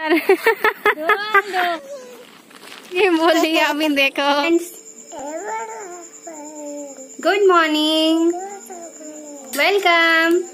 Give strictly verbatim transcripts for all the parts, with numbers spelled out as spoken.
ये बोल दिया अभी देखो। Good morning, welcome.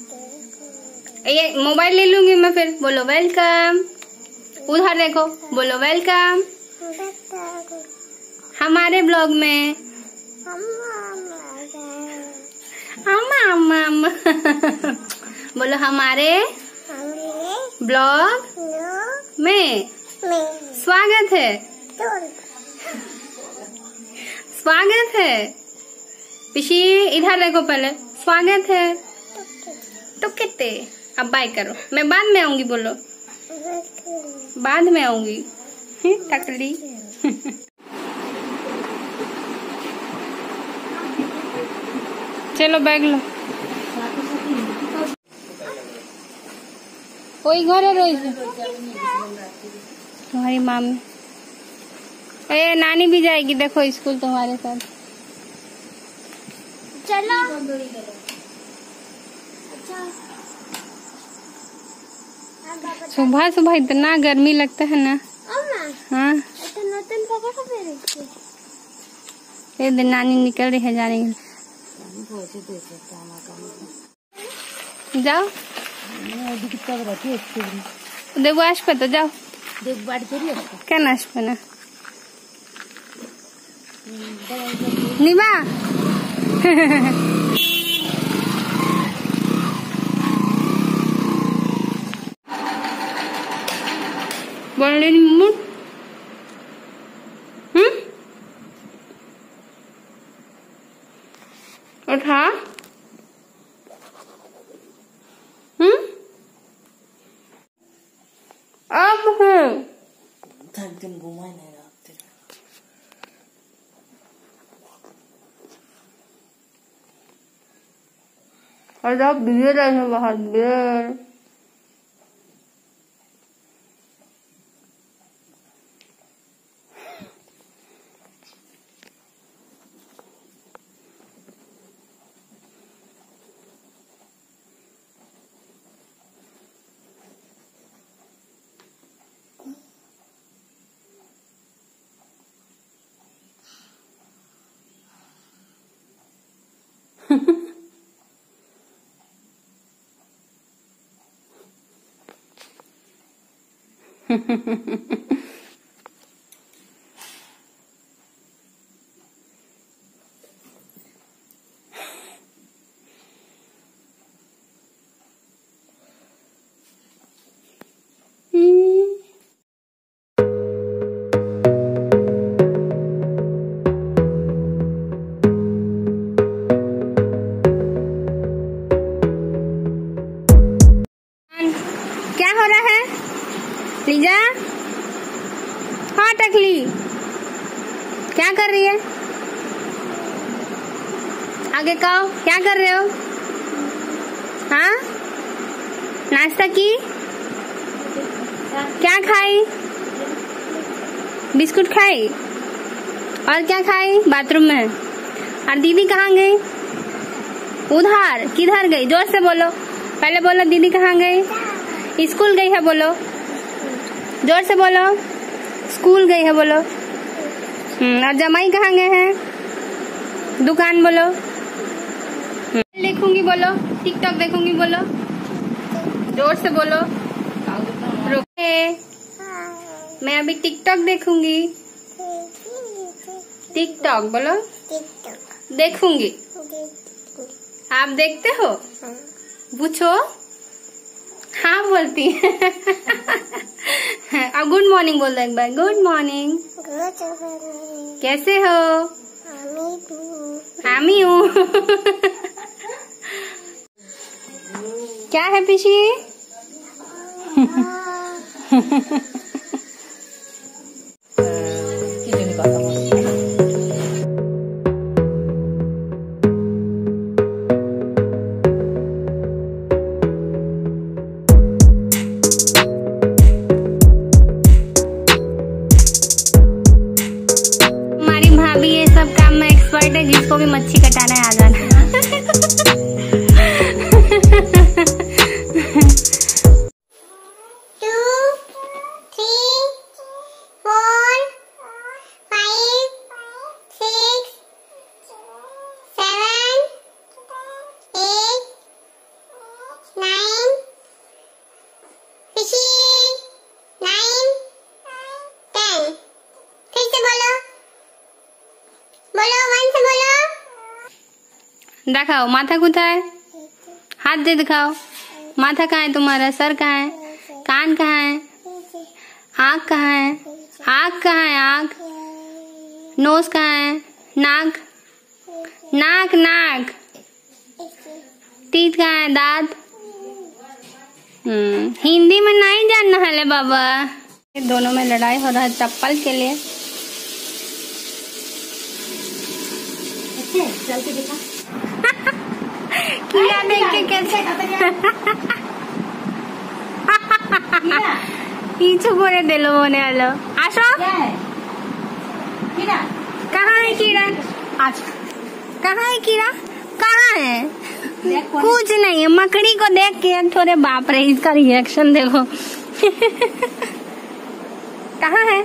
ये मोबाइल ले लूंगी मैं फिर। बोलो वेलकम। उधर देखो, बोलो वेलकम हमारे ब्लॉग में। अम्मा अम्मा अम्मा बोलो हमारे ब्लॉग में स्वागत है, स्वागत है। पिशी इधर देखो पहले, स्वागत है। तो कितने अब बाय करो, मैं बाद में आऊंगी। बोलो बाद में आऊंगी। टकली चलो बैग लो। कोई घर है रोज तुम्हारी मामी। ए नानी भी जाएगी देखो स्कूल तुम्हारे साथ। चलो। सुबह सुबह इतना गर्मी लगता है ना। हाँ ये दिन नानी निकल रही है जाने के। जाओ देखो आश पे तो जाओ। क्या नाश पे ना निभा बोल रही मुझ हम्म उठा हम्म अब है दिन घुमाए नहीं रखते। और आप बियर रहे बाहर बियर। क्या हो रहा है लीजा? हाँ टकली क्या कर रही है? आगे कहो क्या कर रहे हो? हाँ नाश्ता की? क्या खाई? बिस्कुट खाई और क्या खाई? बाथरूम में। और दीदी कहाँ गई? उधर किधर गई? जोर से बोलो, पहले बोलो दीदी कहाँ गई? स्कूल गई है बोलो, जोर से बोलो। स्कूल गई है बोलो। और जमाई कहाँ गए हैं? दुकान बोलो। देखूंगी बोलो, टिकटॉक देखूंगी बोलो, जोर से बोलो। रुके मैं अभी टिकटॉक देखूंगी। टिकटॉक बोलो, देखूंगी। आप देखते हो? पूछो। हाँ बोलती है। अब गुड मॉर्निंग बोल दो एक बार। Good morning. कैसे हो? हामी हूँ। क्या है पिशी? एक्सपर्ट है, जिसको भी मच्छी कटाना है आ जाना। दिखाओ माथा कुथाए, हाथ दे दिखाओ। माथा कहाँ है तुम्हारा, सर कहाँ है, कान कहाँ है, आँख कहाँ है, आँख कहाँ है, आँख, नोज कहाँ है, नाक, नाक नाक, टीथ कहाँ है, दांत। हम्म हिंदी में नहीं जानना है ले बाबा। दोनों में लड़ाई हो रहा है चप्पल के लिए। चल के देखा कीड़ा देख के कैसे पीछे बोले दिलो बोने वालो। आशो कीड़ा कहाँ है कीड़ा, आशो कहाँ है कीड़ा, कहाँ है, कुछ नहीं है। मकड़ी को देख के थोड़े बाप रे इसका रिएक्शन देखो। कहाँ है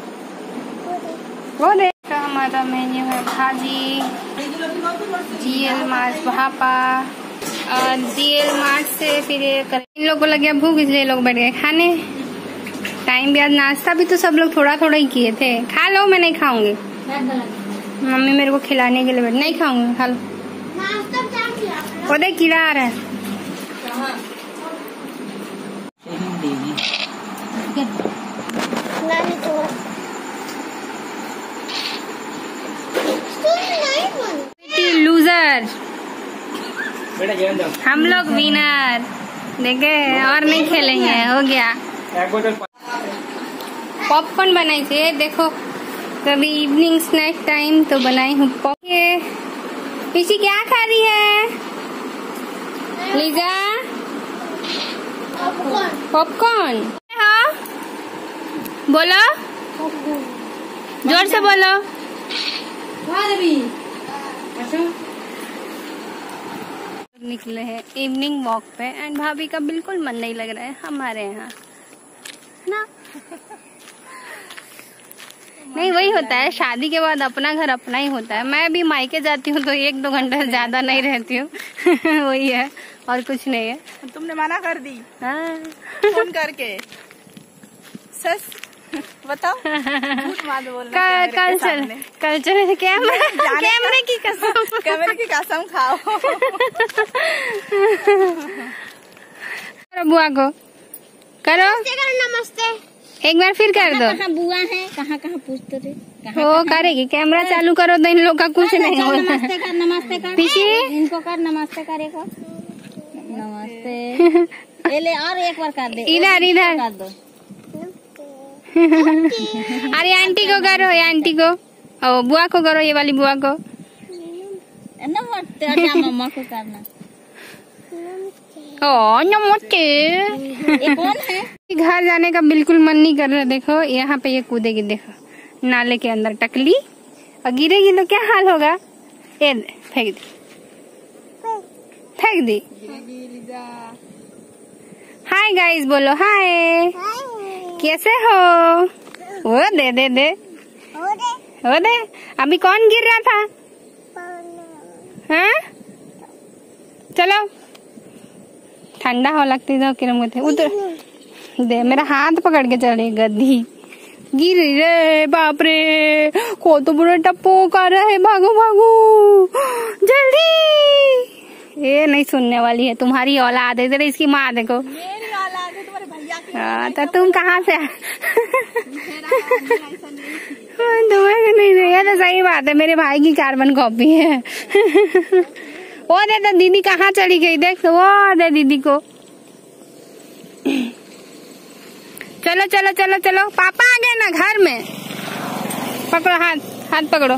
वो देख। हमारा मेन्यू है भाजी, जीएल मार्ट भापा और जीएल मार्ट से फिर इन लोग को लग गया भूख, इसलिए लोग बैठ गए खाने। टाइम भी आज नाश्ता भी तो सब लोग थोड़ा थोड़ा ही किए थे। खा लो, मैं नहीं खाऊंगी, मम्मी मेरे को खिलाने के लिए बैठ, नहीं खाऊंगी, खा लो। वो देख कीड़ा आ रहा है। लूजर, हम लोग विनर। देखे और नहीं खेलेंगे, हो गया। पॉपकॉर्न बनाई थी, देखो कभी इवनिंग स्नैक टाइम तो बनाई हूँ पॉपकॉर्न। पीछे क्या खा रही है लीजा, पॉपकॉर्न। हाँ बोलो, जोर से बोलो। निकले हैं इवनिंग वॉक पे एंड भाभी का बिल्कुल मन नहीं लग रहा है हमारे यहाँ ना। नहीं वही होता है, शादी के बाद अपना घर अपना ही होता है। मैं भी मायके जाती हूँ तो एक दो घंटे से ज्यादा नहीं रहती हूँ। वही है और कुछ नहीं है। तुमने मना कर दी हाँ। फोन करके, सस बताओ झूठ मत बोलना। कल्चर कल्चर कैमरे कैमरे की कसम, कैमरे की कसम खाओ। करो बुआ को, करो नमस्ते। एक बार फिर कर दो। कहाँ बुआ है, कहाँ कहाँ पूछते थे। वो करेगी, कैमरा चालू करो तो इन लोग का कुछ नहीं होता। नमस्ते कर, नमस्ते कर पीछे इनको कर, नमस्ते करेगा, नमस्ते। ये ले और एक बार कर दे, इधर इधर कर दो। अरे आंटी को करो, ये आंटी को, ओ बुआ को करो, ये वाली बुआ को। नमस्ते, अच्छा मम्मा को करना। ओ नमस्ते। ये कौन है? घर जाने का बिल्कुल मन नहीं कर रहा। देखो यहाँ पे ये कूदेगी, देखो नाले के अंदर टकली, और गिरेगी तो क्या हाल होगा। ये फेंक दी, फेंक दी। हाय गाइस बोलो, हाय कैसे हो। वो दे दे दे वो दे। अभी कौन गिर रहा था, हाँ चलो ठंडा हो लगती तो किरम थे उधर दे। मेरा हाथ पकड़ के चले, गद्दी गिर रे, बाप रे को तो बुरा टप्पो कर रहा है, भागो भागो जल्दी। ये नहीं सुनने वाली है, तुम्हारी औलाद है। इधर इसकी माँ देखो, मेरी औलाद है, तुम्हारे भैया की। हाँ तो तुम कहाँ से तुम्हें नहीं दे, ये तो सही बात है, मेरे भाई की कार्बन कॉपी है। वो दे तो दीदी कहाँ चली गई, देख वो दे दीदी को। चलो चलो चलो चलो, पापा आ गए ना घर में। पकड़ो हाथ, हाथ पकड़ो,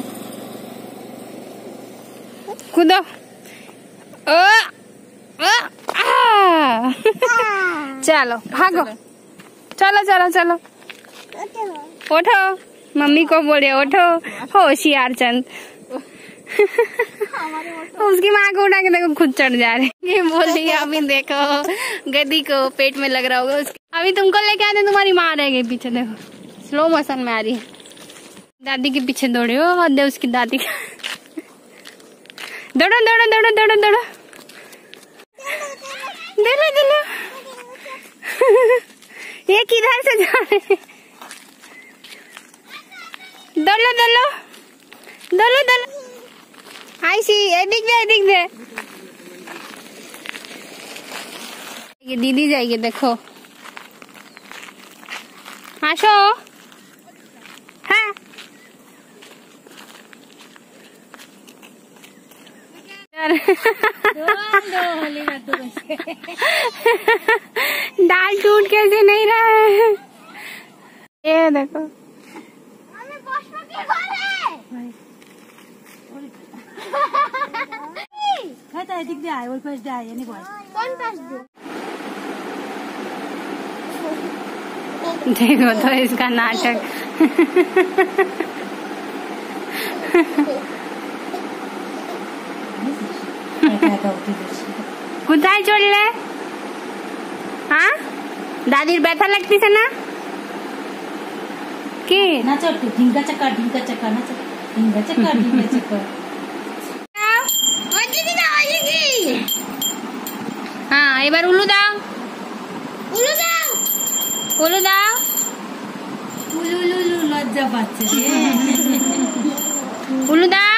कूदो। ओ, ओ, आ। चलो भागो, चलो चलो चलो उठो, मम्मी को बोले उठो, होशियार चंद। उसकी माँ को उठा के देखो खुद चढ़ जा रहे। ये बोल रही है अभी देखो गद्दी को पेट में लग रहा होगा उसके। अभी तुमको लेके आते तुम्हारी माँ रह गई पीछे, देखो स्लो मोशन में आ रही है। दादी के पीछे दौड़े हो और दे उसकी दादी। दौड़ो दौड़ो दौड़ो दौड़ो दौड़ो, दिलो दिलो। ये किधर से जा रहे, दौड़ो दौड़ो दौड़ो दौड़ो আইসি এদিক দে এদিক দে ये दीदी जाएगी देखो आशो हाँ दाल टूट कैसे नहीं रहा है ये देखो दिख दे आए पास दे आए नहीं कौन पास दे देखो तो इसका नाटक कुताई चोड़ले हाँ दादी बैठा लगती से ना की ना चल ढिंगा चक्का ढिंगा चक्का ना चल ढिंगा चक्का ढिंगा चक्का हाँ एक बार उल्लू दाओ उल्लू दाओ उल्लू दाओ उल्लू उल्लू लज्जा बात उल्लू दाओ